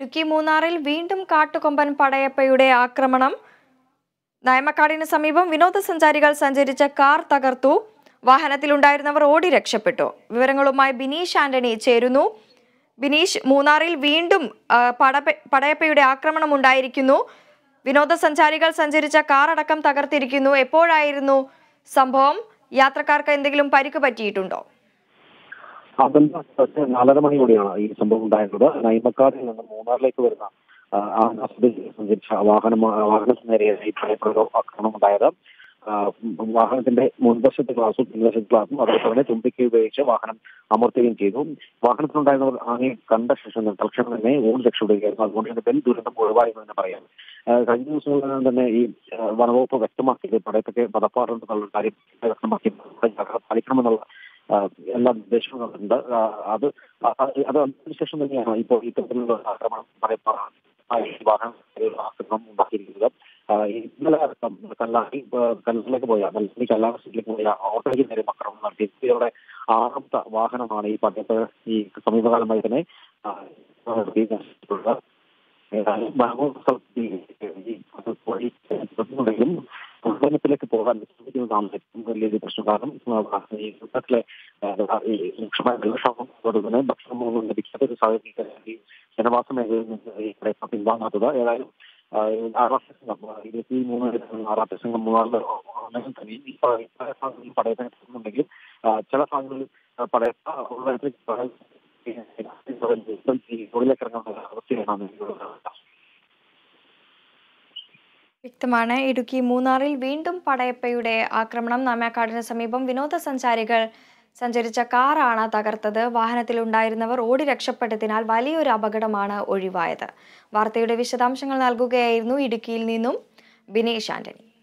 ഇടുക്കി മൂന്നാറിൽ വീണ്ടും കാട്ടുകൊമ്പൻ പടയപ്പയുടെ ആക്രമണം. നയമക്കാടിന് സമീപം വിനോദസഞ്ചാരികൾ സഞ്ചരിച്ച കാർ തകർത്തു. വാഹനത്തിലുണ്ടായിരുന്നവർ ഓടി രക്ഷപ്പെട്ടു. വിവരങ്ങളുമായി ബിനീഷ് ആന്റണി ചേരുന്നു. ബിനീഷ്, മൂന്നാറിൽ വീണ്ടും പടയപ്പയുടെ ആക്രമണം ഉണ്ടായിരിക്കുന്നു. വിനോദസഞ്ചാരികൾ സഞ്ചരിച്ച കാർ അടക്കം തകർത്തിരിക്കുന്നു. എപ്പോഴായിരുന്നു സംഭവം? യാത്രക്കാർക്ക് എന്തെങ്കിലും പരിക്ക് പറ്റിയിട്ടുണ്ടോ? 4:30 മണിയോടെയാണ് ഈ സംഭവം ഉണ്ടായിരുന്നത്. നയമക്കാടിൽ നിന്ന് മൂന്നാറിലേക്ക് വരുന്ന സഞ്ചരിച്ച വാഹനത്തിന് നേരെയായി ആക്രമണം ഉണ്ടായത്. വാഹനത്തിന്റെ മുൻവശത്തെ ഗ്ലാസും പിൻവശത്തെ ഗ്ലാസും അതോടൊപ്പം തന്നെ തുമ്പിക്കൈ ഉപയോഗിച്ച് വാഹനം അമർത്തുകയും ചെയ്തു. വാഹനത്തിലുണ്ടായിരുന്നവർ ആകെ കണ്ട ശേഷം തൽക്ഷണം തന്നെ ഓടി രക്ഷപ്പെടുകയായിരുന്നു. അതുകൊണ്ട് തന്നെ വൻ ദുരന്തം ഒഴിവായെന്ന് തന്നെ പറയാം. കഴിഞ്ഞ ദിവസങ്ങളിലും തന്നെ ഈ വനവകുപ്പ് വ്യക്തമാക്കിയത് പടയപ്പൊക്കെ പദപ്പാടുണ്ടെന്നുള്ള കാര്യം വ്യക്തമാക്കി പാലിക്കണമെന്നുള്ള എല്ലാ നിർദ്ദേശങ്ങളുണ്ട്. അതിനുശേഷം തന്നെയാണ് ഇപ്പോൾ ഇത്തരത്തിലുള്ള ആക്രമണം വാഹനം ഉണ്ടാക്കിയിരിക്കുന്നത്. ഇന്നലെ അടക്കം കല്ലാറിലേക്ക് പോയ ഓട്ടോയ്ക്ക് നേരെ ആക്രമണം നടത്തി. ഇവരുടെ 6ാമത്തെ വാഹനമാണ് ഈ പടയപ്പ് ഈ സമീപകാലമായി തന്നെ ിലേക്ക് പോകാൻ വലിയൊരു പ്രശ്നം. കാരണം ഈ ഘട്ടത്തിലെ രൂക്ഷമായ വെള്ളക്ഷാമം അതുപോലെ തന്നെ ഭക്ഷണമൊന്നും ലഭിക്കാത്ത ഒരു സാഹചര്യത്തിൽ ജനവാസ മേഖലയിൽ നിന്ന് ഈ പടയപ്പ പിൻവാങ്ങാത്തത്. ഏതായാലും 23 സംഘം മൂന്നാറിൽ തന്നെ ഈ പടയപ്പ എത്തുന്നുണ്ടെങ്കിൽ ചില ഭാഗങ്ങളിൽ പടയപ്പ റോഡിലേക്ക് ഇറങ്ങുന്ന അവസ്ഥയാണ്. വ്യക്തമാണ്. ഇടുക്കി മൂന്നാറിൽ വീണ്ടും പടയപ്പയുടെ ആക്രമണം. നാമക്കാടിന് സമീപം വിനോദസഞ്ചാരികൾ സഞ്ചരിച്ച കാറാണ് തകർത്തത്. വാഹനത്തിലുണ്ടായിരുന്നവർ ഓടി രക്ഷപ്പെട്ടതിനാൽ വലിയൊരു അപകടമാണ് ഒഴിവായത്. വാർത്തയുടെ വിശദാംശങ്ങൾ നൽകുകയായിരുന്നു ഇടുക്കിയിൽ നിന്നും ബിനീഷ് ആന്റണി.